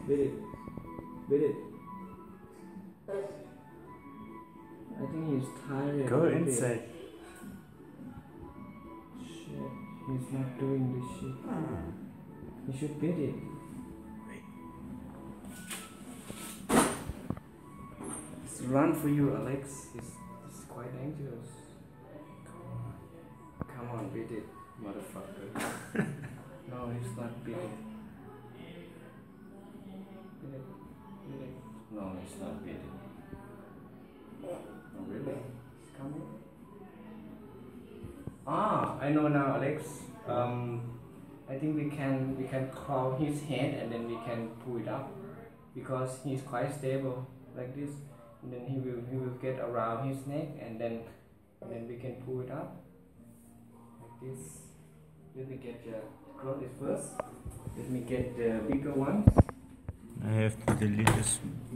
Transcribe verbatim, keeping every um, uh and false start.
Beat it. Beat it. I think he's tired. Go Beat inside. it. Shit, he's not doing this shit. He should beat it. It's run for you, Alex. It's, it's quite dangerous. Come on, beat it, motherfucker. No, he's not beat it. Beat it. Beat it. No, it's not beat it. Oh, really? It's coming? Ah, I know now, Alex. Um, I think we can we can claw his head and then we can pull it up because he's quite stable like this. And then he will he will get around his neck and then and then we can pull it up like this. Let me get the clothes first. Let me get the bigger ones. I have to delete this.